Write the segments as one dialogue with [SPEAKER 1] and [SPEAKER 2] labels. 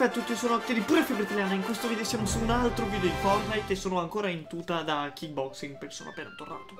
[SPEAKER 1] Perfetto, tutti sono Octi di Pure Febbre Italiana. In questo video siamo su un altro video di Fortnite e sono ancora in tuta da kickboxing perché sono appena tornato.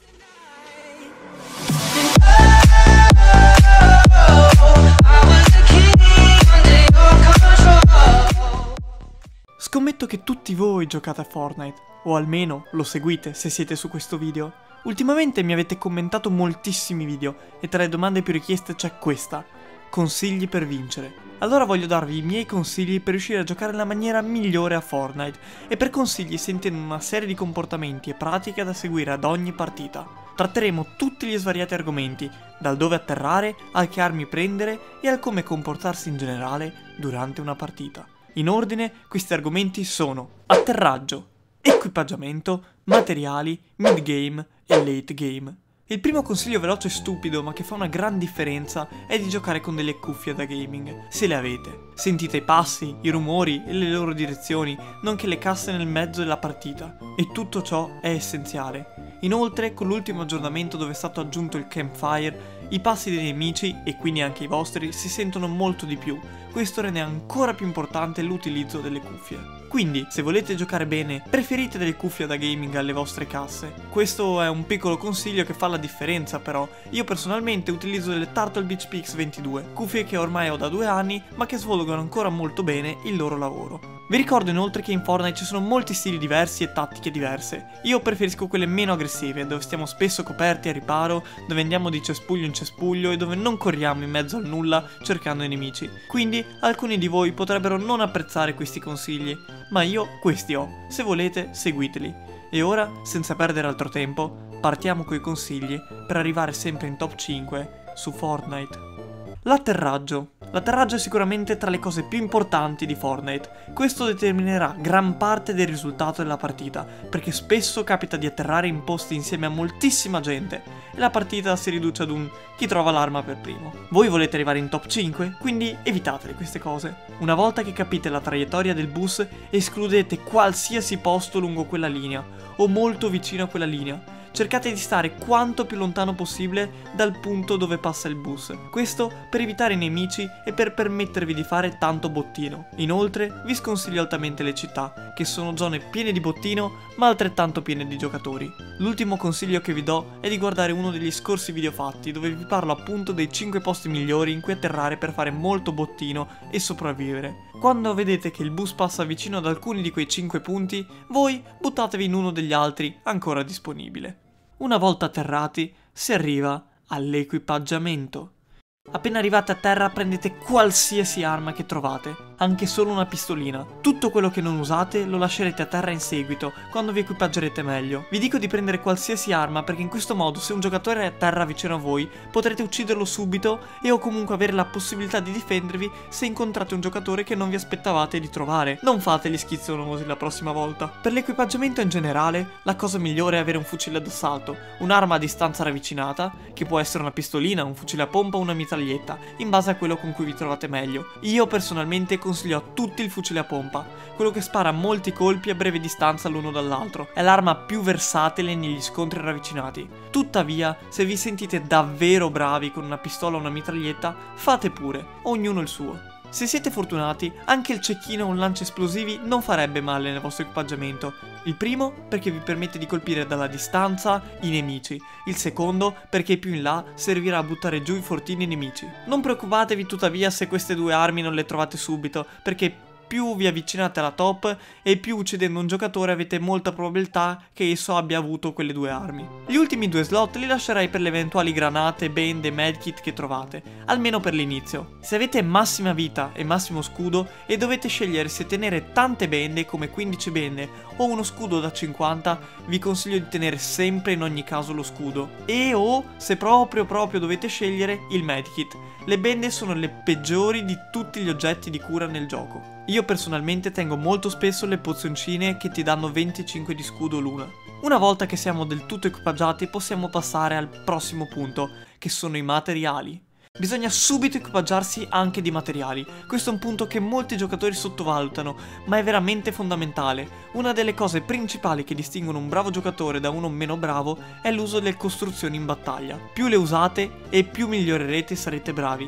[SPEAKER 1] Scommetto che tutti voi giocate a Fortnite, o almeno lo seguite se siete su questo video. Ultimamente mi avete commentato moltissimi video e tra le domande più richieste c'è questa: consigli per vincere. Allora voglio darvi i miei consigli per riuscire a giocare nella maniera migliore a Fortnite, e per consigli si intende una serie di comportamenti e pratiche da seguire ad ogni partita. Tratteremo tutti gli svariati argomenti, dal dove atterrare, al che armi prendere e al come comportarsi in generale durante una partita. In ordine, questi argomenti sono atterraggio, equipaggiamento, materiali, mid-game e late game. Il primo consiglio veloce e stupido, ma che fa una gran differenza, è di giocare con delle cuffie da gaming, se le avete. Sentite i passi, i rumori e le loro direzioni, nonché le casse nel mezzo della partita, e tutto ciò è essenziale. Inoltre, con l'ultimo aggiornamento dove è stato aggiunto il campfire, i passi dei nemici, e quindi anche i vostri, si sentono molto di più. Questo rende ancora più importante l'utilizzo delle cuffie. Quindi, se volete giocare bene, preferite delle cuffie da gaming alle vostre casse. Questo è un piccolo consiglio che fa la differenza, però. Io personalmente utilizzo delle Turtle Beach Pix 22, cuffie che ormai ho da 2 anni, ma che svolgono ancora molto bene il loro lavoro. Vi ricordo inoltre che in Fortnite ci sono molti stili diversi e tattiche diverse. Io preferisco quelle meno aggressive, dove stiamo spesso coperti a riparo, dove andiamo di cespuglio in cespuglio e dove non corriamo in mezzo al nulla cercando i nemici. Quindi alcuni di voi potrebbero non apprezzare questi consigli, ma io questi ho. Se volete, seguiteli. E ora, senza perdere altro tempo, partiamo coi consigli per arrivare sempre in top 5 su Fortnite. L'atterraggio. L'atterraggio è sicuramente tra le cose più importanti di Fortnite. Questo determinerà gran parte del risultato della partita, perché spesso capita di atterrare in posti insieme a moltissima gente e la partita si riduce ad un chi trova l'arma per primo. Voi volete arrivare in top 5? Quindi evitatele queste cose. Una volta che capite la traiettoria del bus, escludete qualsiasi posto lungo quella linea o molto vicino a quella linea. Cercate di stare quanto più lontano possibile dal punto dove passa il bus. Questo per evitare i nemici e per permettervi di fare tanto bottino. Inoltre vi sconsiglio altamente le città, che sono zone piene di bottino ma altrettanto piene di giocatori. L'ultimo consiglio che vi do è di guardare uno degli scorsi video fatti, dove vi parlo appunto dei 5 posti migliori in cui atterrare per fare molto bottino e sopravvivere. Quando vedete che il bus passa vicino ad alcuni di quei 5 punti, voi buttatevi in uno degli altri ancora disponibile. Una volta atterrati, si arriva all'equipaggiamento. Appena arrivate a terra prendete qualsiasi arma che trovate, anche solo una pistolina. Tutto quello che non usate lo lascerete a terra in seguito, quando vi equipaggerete meglio. Vi dico di prendere qualsiasi arma perché in questo modo, se un giocatore è a terra vicino a voi, potrete ucciderlo subito e o comunque avere la possibilità di difendervi se incontrate un giocatore che non vi aspettavate di trovare. Non fate gli schizzonosi la prossima volta. Per l'equipaggiamento in generale, la cosa migliore è avere un fucile d'assalto, un'arma a distanza ravvicinata, che può essere una pistolina, un fucile a pompa o una mitraglietta, in base a quello con cui vi trovate meglio. Io personalmente consiglio a tutti il fucile a pompa, quello che spara molti colpi a breve distanza l'uno dall'altro. È l'arma più versatile negli scontri ravvicinati. Tuttavia, se vi sentite davvero bravi con una pistola o una mitraglietta, fate pure, ognuno il suo. Se siete fortunati, anche il cecchino o un lancia esplosivi non farebbe male nel vostro equipaggiamento. Il primo perché vi permette di colpire dalla distanza i nemici, il secondo perché più in là servirà a buttare giù i fortini nemici. Non preoccupatevi tuttavia se queste due armi non le trovate subito, perché più vi avvicinate alla top e più uccidendo un giocatore avete molta probabilità che esso abbia avuto quelle due armi. Gli ultimi 2 slot li lascerei per le eventuali granate, band e medkit che trovate, almeno per l'inizio. Se avete massima vita e massimo scudo e dovete scegliere se tenere tante bende come 15 bende o uno scudo da 50, vi consiglio di tenere sempre in ogni caso lo scudo. E o se proprio dovete scegliere il medkit. Le bende sono le peggiori di tutti gli oggetti di cura nel gioco. Io personalmente tengo molto spesso le pozioncine che ti danno 25 di scudo l'una. Una volta che siamo del tutto equipaggiati possiamo passare al prossimo punto, che sono i materiali. Bisogna subito equipaggiarsi anche di materiali. Questo è un punto che molti giocatori sottovalutano, ma è veramente fondamentale. Una delle cose principali che distinguono un bravo giocatore da uno meno bravo è l'uso delle costruzioni in battaglia. Più le usate e più migliorerete e sarete bravi.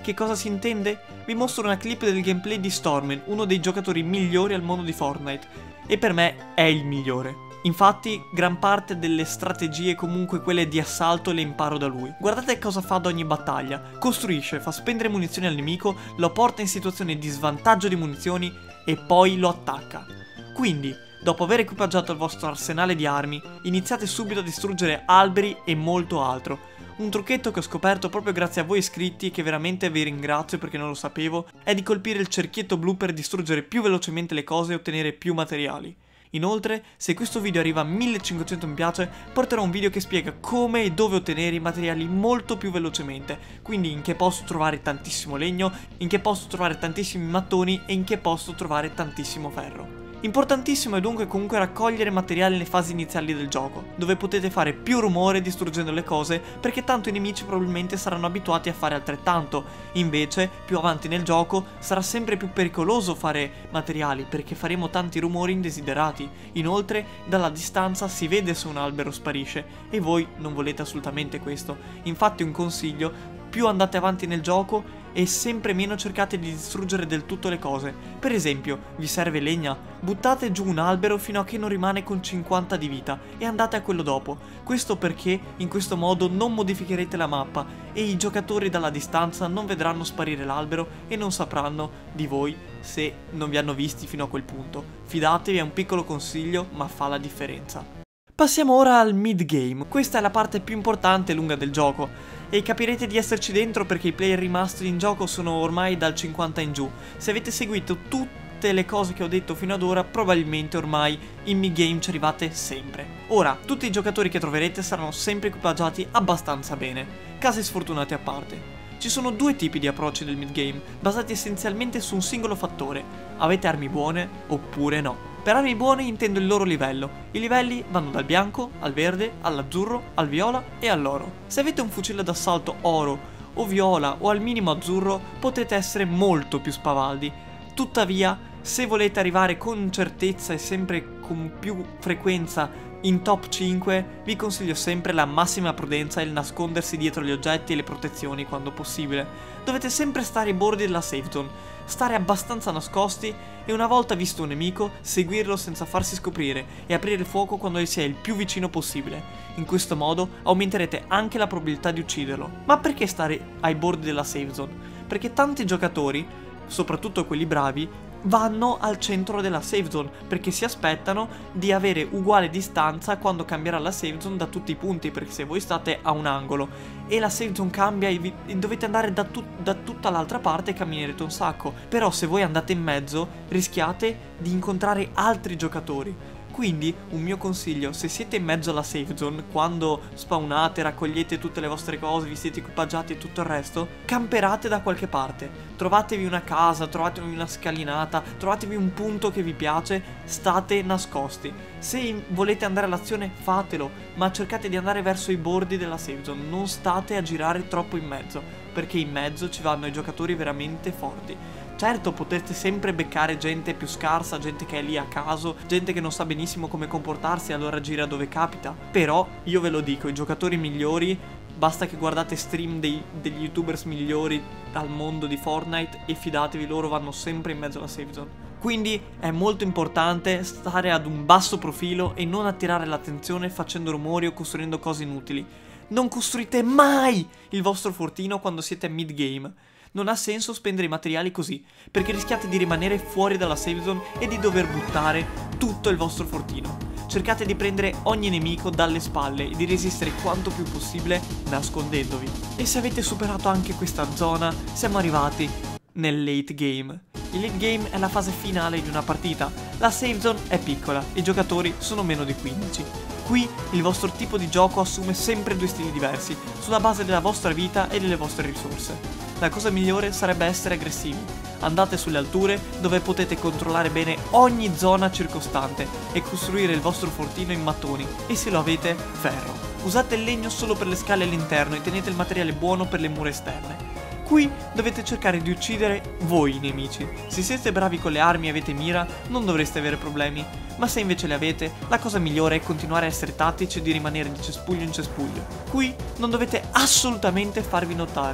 [SPEAKER 1] Che cosa si intende? Vi mostro una clip del gameplay di Stormen, uno dei giocatori migliori al mondo di Fortnite, e per me è il migliore. Infatti, gran parte delle strategie, comunque quelle di assalto, le imparo da lui. Guardate cosa fa ad ogni battaglia. Costruisce, fa spendere munizioni al nemico, lo porta in situazioni di svantaggio di munizioni e poi lo attacca. Quindi, dopo aver equipaggiato il vostro arsenale di armi, iniziate subito a distruggere alberi e molto altro. Un trucchetto che ho scoperto proprio grazie a voi iscritti e che veramente vi ringrazio perché non lo sapevo, è di colpire il cerchietto blu per distruggere più velocemente le cose e ottenere più materiali. Inoltre, se questo video arriva a 1500 mi piace, porterò un video che spiega come e dove ottenere i materiali molto più velocemente, quindi in che posso trovare tantissimo legno, in che posso trovare tantissimi mattoni e in che posso trovare tantissimo ferro. Importantissimo è dunque comunque raccogliere materiali nelle fasi iniziali del gioco, dove potete fare più rumore distruggendo le cose perché tanto i nemici probabilmente saranno abituati a fare altrettanto. Invece, più avanti nel gioco, sarà sempre più pericoloso fare materiali perché faremo tanti rumori indesiderati. Inoltre, dalla distanza si vede se un albero sparisce e voi non volete assolutamente questo. Infatti un consiglio: più andate avanti nel gioco e sempre meno cercate di distruggere del tutto le cose. Per esempio, vi serve legna? Buttate giù un albero fino a che non rimane con 50 di vita e andate a quello dopo. Questo perché in questo modo non modificherete la mappa e i giocatori dalla distanza non vedranno sparire l'albero e non sapranno di voi se non vi hanno visti fino a quel punto. Fidatevi, è un piccolo consiglio, ma fa la differenza. Passiamo ora al mid-game. Questa è la parte più importante e lunga del gioco e capirete di esserci dentro perché i player rimasti in gioco sono ormai dal 50 in giù. Se avete seguito tutte le cose che ho detto fino ad ora, probabilmente ormai in mid-game ci arrivate sempre. Ora, tutti i giocatori che troverete saranno sempre equipaggiati abbastanza bene, casi sfortunati a parte. Ci sono due tipi di approcci del mid-game, basati essenzialmente su un singolo fattore: avete armi buone oppure no. Per armi buone intendo il loro livello. I livelli vanno dal bianco, al verde, all'azzurro, al viola e all'oro. Se avete un fucile d'assalto oro o viola o al minimo azzurro, potete essere molto più spavaldi. Tuttavia, se volete arrivare con certezza e sempre con più frequenza in top 5, vi consiglio sempre la massima prudenza e il nascondersi dietro gli oggetti e le protezioni quando possibile. Dovete sempre stare ai bordi della safe zone, stare abbastanza nascosti e una volta visto un nemico, seguirlo senza farsi scoprire e aprire il fuoco quando si è il più vicino possibile. In questo modo aumenterete anche la probabilità di ucciderlo. Ma perché stare ai bordi della safe zone? Perché tanti giocatori, soprattutto quelli bravi, vanno al centro della safe zone perché si aspettano di avere uguale distanza quando cambierà la safe zone da tutti i punti, perché se voi state a un angolo e la safe zone cambia e dovete andare da tutta l'altra parte e camminerete un sacco. Però se voi andate in mezzo rischiate di incontrare altri giocatori. Quindi un mio consiglio: se siete in mezzo alla safe zone, quando spawnate, raccogliete tutte le vostre cose, vi siete equipaggiati e tutto il resto, camperate da qualche parte. Trovatevi una casa, trovatevi una scalinata, trovatevi un punto che vi piace, state nascosti. Se volete andare all'azione fatelo, ma cercate di andare verso i bordi della safe zone, non state a girare troppo in mezzo, perché in mezzo ci vanno i giocatori veramente forti. Certo, potete sempre beccare gente più scarsa, gente che è lì a caso, gente che non sa benissimo come comportarsi e allora gira dove capita. Però, io ve lo dico, i giocatori migliori, basta che guardate stream degli youtubers migliori al mondo di Fortnite e fidatevi, loro vanno sempre in mezzo alla safe zone. Quindi è molto importante stare ad un basso profilo e non attirare l'attenzione facendo rumori o costruendo cose inutili. Non costruite mai il vostro fortino quando siete mid game. Non ha senso spendere i materiali così, perché rischiate di rimanere fuori dalla safe zone e di dover buttare tutto il vostro fortino. Cercate di prendere ogni nemico dalle spalle e di resistere quanto più possibile nascondendovi. E se avete superato anche questa zona, siamo arrivati nel late game. Il late game è la fase finale di una partita. La safe zone è piccola, i giocatori sono meno di 15. Qui il vostro tipo di gioco assume sempre due stili diversi, sulla base della vostra vita e delle vostre risorse. La cosa migliore sarebbe essere aggressivi. Andate sulle alture dove potete controllare bene ogni zona circostante e costruire il vostro fortino in mattoni e, se lo avete, ferro. Usate il legno solo per le scale all'interno e tenete il materiale buono per le mura esterne. Qui dovete cercare di uccidere voi i nemici. Se siete bravi con le armi e avete mira, non dovreste avere problemi. Ma se invece le avete, la cosa migliore è continuare a essere tattici e di rimanere di cespuglio in cespuglio. Qui non dovete assolutamente farvi notare.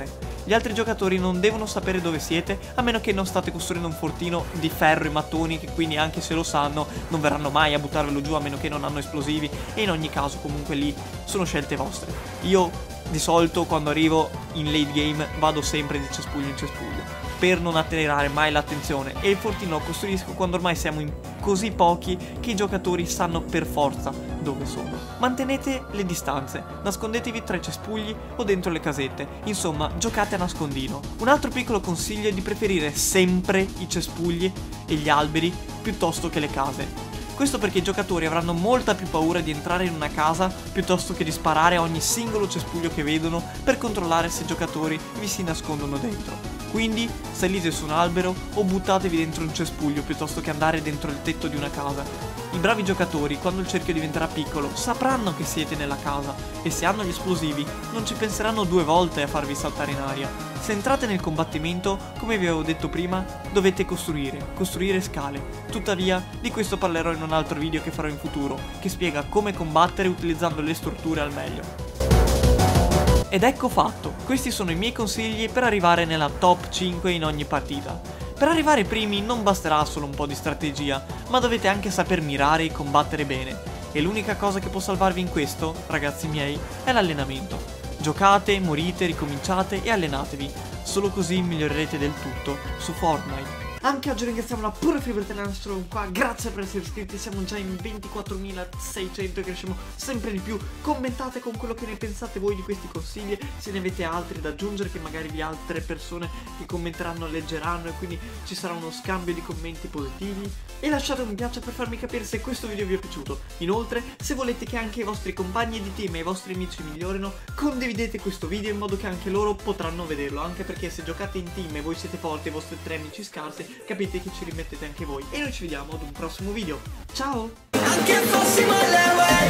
[SPEAKER 1] Gli altri giocatori non devono sapere dove siete, a meno che non state costruendo un fortino di ferro e mattoni, che quindi anche se lo sanno non verranno mai a buttarvelo giù a meno che non hanno esplosivi, e in ogni caso comunque lì sono scelte vostre. Io di solito quando arrivo in late game vado sempre di cespuglio in cespuglio per non attirare mai l'attenzione, e il fortino lo costruisco quando ormai siamo in così pochi che i giocatori sanno per forza dove sono. Mantenete le distanze, nascondetevi tra i cespugli o dentro le casette, insomma giocate a nascondino. Un altro piccolo consiglio è di preferire sempre i cespugli e gli alberi piuttosto che le case. Questo perché i giocatori avranno molta più paura di entrare in una casa piuttosto che di sparare a ogni singolo cespuglio che vedono per controllare se i giocatori vi si nascondono dentro. Quindi salite su un albero o buttatevi dentro un cespuglio piuttosto che andare dentro il tetto di una casa. I bravi giocatori, quando il cerchio diventerà piccolo, sapranno che siete nella casa e se hanno gli esplosivi non ci penseranno due volte a farvi saltare in aria. Se entrate nel combattimento, come vi avevo detto prima, dovete costruire scale. Tuttavia, di questo parlerò in un altro video che farò in futuro, che spiega come combattere utilizzando le strutture al meglio. Ed ecco fatto, questi sono i miei consigli per arrivare nella top 5 in ogni partita. Per arrivare primi non basterà solo un po' di strategia, ma dovete anche saper mirare e combattere bene. E l'unica cosa che può salvarvi in questo, ragazzi miei, è l'allenamento. Giocate, morite, ricominciate e allenatevi. Solo così migliorerete del tutto su Fortnite. Anche oggi ringraziamo la pura Fibertella nostro qua, grazie per essere iscritti, siamo già in 24.600 e cresciamo sempre di più. Commentate con quello che ne pensate voi di questi consigli, se ne avete altri da aggiungere che magari vi altre persone che commenteranno leggeranno e quindi ci sarà uno scambio di commenti positivi. E lasciate un mi piace per farmi capire se questo video vi è piaciuto. Inoltre, se volete che anche i vostri compagni di team e i vostri amici migliorino, condividete questo video in modo che anche loro potranno vederlo, anche perché se giocate in team e voi siete forti e i vostri tre amici scarsi, capite che ci rimettete anche voi. E noi ci vediamo ad un prossimo video. Ciao!